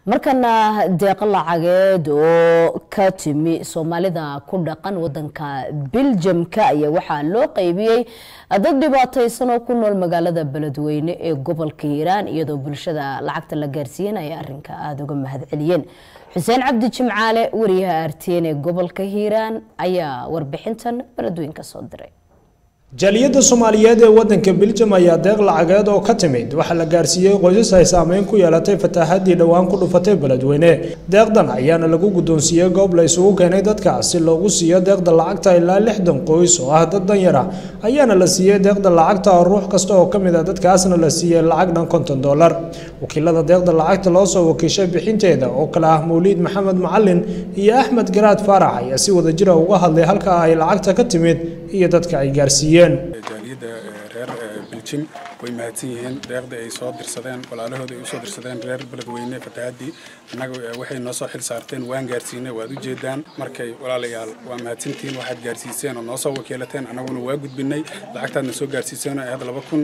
markana deeq lacageed oo ka timi Soomaalida ku dhaqan wadanka Belgium-ka ayaa waxa loo qaybiyay dad dhibaataysan oo ku nool magaalada Beledweyne ee gobolka Hiiraan iyadoo bulshada lacagta la gaarsiinay arrinka aad uga mahadceliyeen Xuseen Cabdi Jimcaale wariyaha RTN ee gobolka Hiiraan ayaa warbixintan Beledweyne ka soo diray jaaliyada Soomaaliyeed ee wadanka Belgium ayaa deeq lacageed oo ka timid waxa la gaarsiiyay qoysas ay saameyn ku yeelatay fatahaadii dhawaan ku dhufatay Beledweyne deeqdan ayaana lagu gudoonsiiyay goob la isugu keenay dadka si loogu siiyo deeqda lacagta ilaa 60 qoys oo ah dad danyar ah ayaana la siiyay deeqda lacagta ruux kasta oo kamid ah dadkaasna la siiyay lacag dhan $50 wakiilada deeqda lacagta loo soo wakiishay bixinteeda oo kala ah Mawlid Maxamed Macallin iyo Axmed Garaad Faarax ayaa si wada jir ah uga hadlay halka ay lacagta ka timid iyo dadka ay gaarsiiyeen jaaliyada reer Belgium way mahadsan yihiin deeqda ay soo dirsadeen walaalahooda ay soo dirsadeen reer Beledweyne fatahaadii anaga waxay noo soo xil saarteen waan gaarsiinay waad u jeedaan markay walaalayaal waa mahadsantiin waxaad gaarsiiseen oo noo soo wakiilateen anaguna waa gudbinay lacagtaadna soo gaarsiiseen ee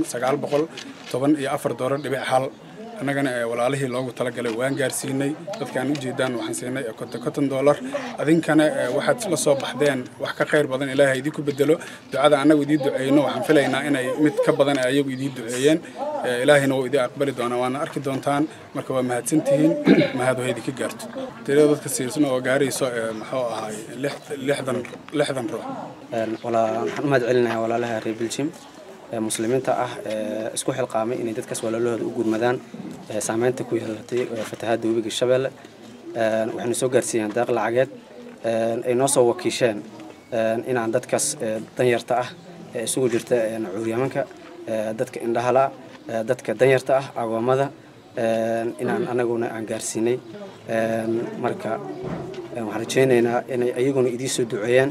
$2914.1 anagana walaalihii loogu talagalay waan gaarsiinay dadkaan u jeedaan waxaan siinay $50 adinkana waxaad la soo baxdeen wax ka khayr badan ilaahay idinku bedelo ducada anagu idii duceeyno waxaan filaynaa inay mid ka badan ayagu idii duceeyeen ilaahina wuu idii aqbali doonaa waana arki doontaan marka waa mahadsantihiin mahad oo idinka gaarto tirada dadka siirsan oo gaarayso maxuu ahaay 60 ruux waxaan mahad celinayaa walaalaha reer Belgium muslimiinta ah isku xilqaamay inay dadkaas walaalahooda u gudmadaan saameynta ku yeelatay fatahaadda webiga Shabeelle waxaanu soo gaarsiiyeen deeq lacageed ay noo soo wakiisheen inaan dadkaas danyarta ah isugu jirta cuuryamanka dadka indhahala dadka danyarta ah agoomada inaan anaguna aan gaarsiinay marka waxaan rajaynaynaa inay ayaguna idii soo duceeyaan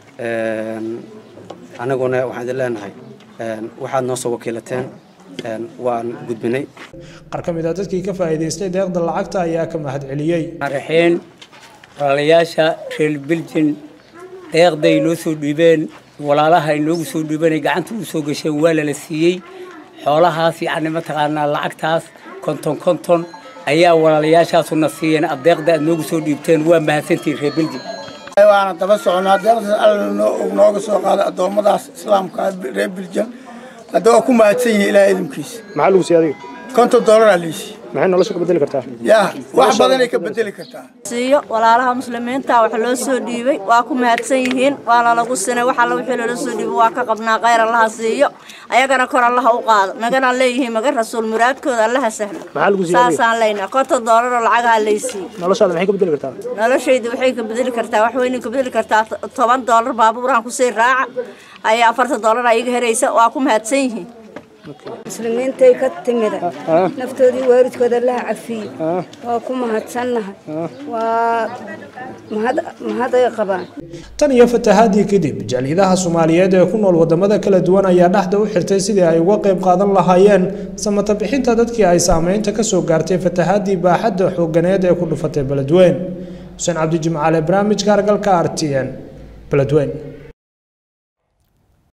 anaguna waxaan idin leenahay waxaad noo soo wakiilateen waan gudbinay qaar ka mid ah dadkii ka faa'iideystay deeqda lacagta ayaa ka mahad celiyay arxeen walaalayaasha reer Belgium deeqday noo soo dhiibeen walaalaha inoogu soo dhiibeen gacanta u soo gasheen waa la siiyay xoolahaas yacni ma taqaanaa lacagtaas konton ayaa walaalayaashaas na siiyeen deeqda inoogu soo dhiibteen waa mahadsantiin reer Belgium waana daba soconaa deeqda alla nooga soo qaaday adoomadaas islaamka reer Belgium hadda ku mahadsan yihiin ilaahay idinkiisa maxaa lagu siiyay $50 aliis maxay nolosha ka bedeli kartaa wax badan ay ka bedeli kartaa siiyo walaalaha muslimiinta wax loo soo dhiibay waa ku mahadsan yihiin waana lagu sinay waxa la wixii loo soo dhiibay waa ka qabnaa khayr Allah siiyo ayagana kor Allah u qaado nagana leeyihiin maga rasuul muraadkooda Allah sahlo maxaa lagu siiyay saasaan leeyna $50 lacagaha leeysi noloshada maxay ka bedeli kartaa noloshaydu waxay ka bedeli kartaa wax weyn ka bedeli kartaa $10 baabuuraan ku sii raaca ay $40 ayaga hereysa waa ku mahadsan yihiin muslimiintay ka timid naftoodii waalidkooda la cafiyo waa ku mahadsannahay waa mahad ay qabaan tan iyo fatahaadii kadib jaaliyadaha Soomaaliyeed ee ku nool wadamada kala duwan ayaa dhaxda u xirtay sidii ay uga qayb qaadan lahaayeen samata bixinta dadkii ay saameynta ka soo gaartay fatahaadii baaxadda xooganeed ee ku dhufatay Beledweyne Xuseen Cabdi Jimcaale barnaamijka argalka RTN Beledweyne